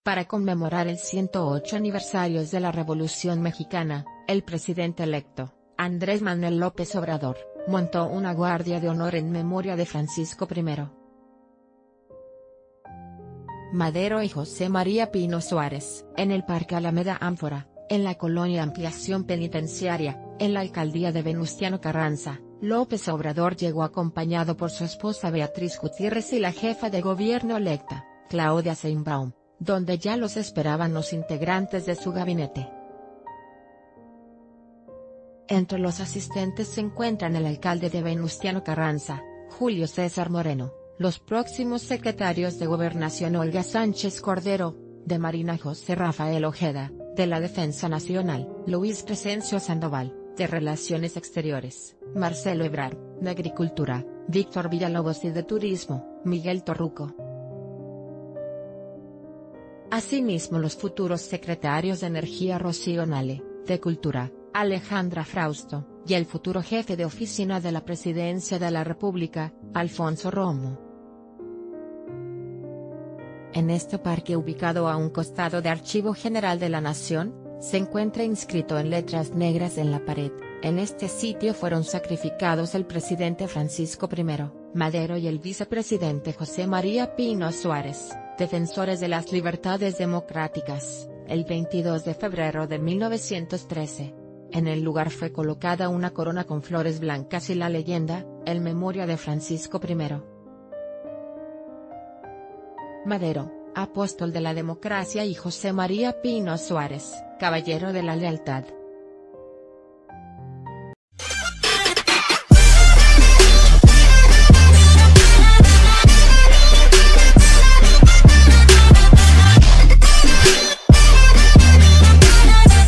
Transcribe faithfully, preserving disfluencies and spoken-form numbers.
Para conmemorar el ciento ocho aniversarios de la Revolución Mexicana, el presidente electo, Andrés Manuel López Obrador, montó una guardia de honor en memoria de Francisco I. Madero y José María Pino Suárez, en el Parque Alameda Ánfora, en la colonia Ampliación Penitenciaria, en la alcaldía de Venustiano Carranza. López Obrador llegó acompañado por su esposa Beatriz Gutiérrez y la jefa de gobierno electa, Claudia Sheinbaum, donde ya los esperaban los integrantes de su gabinete. Entre los asistentes se encuentran el alcalde de Venustiano Carranza, Julio César Moreno, los próximos secretarios de Gobernación Olga Sánchez Cordero, de Marina José Rafael Ojeda, de la Defensa Nacional, Luis Crescencio Sandoval, de Relaciones Exteriores, Marcelo Ebrard, de Agricultura, Víctor Villalobos y de Turismo, Miguel Torruco. Asimismo los futuros secretarios de Energía Rocío Nale, de Cultura, Alejandra Frausto, y el futuro jefe de oficina de la Presidencia de la República, Alfonso Romo. En este parque ubicado a un costado de Archivo General de la Nación, se encuentra inscrito en letras negras en la pared: en este sitio fueron sacrificados el presidente Francisco I. Madero y el vicepresidente José María Pino Suárez, defensores de las libertades democráticas, el veintidós de febrero de mil novecientos trece. En el lugar fue colocada una corona con flores blancas y la leyenda, en memoria de Francisco I. Madero, apóstol de la democracia, y José María Pino Suárez, caballero de la lealtad.